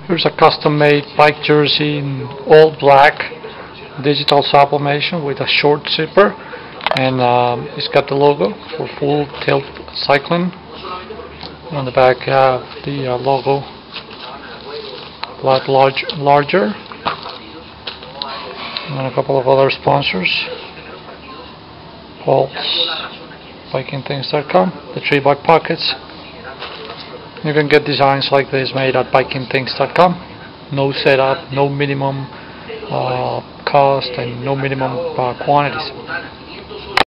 Here's a custom-made bike jersey in all black, digital sublimation with a short zipper, and it's got the logo for full tilt cycling. On the back, the logo a lot larger, and a couple of other sponsors. Pulse, bikingthings.com, the 3-buck pockets. You can get designs like this made at bikingthings.com. No setup, no minimum cost, and no minimum quantities.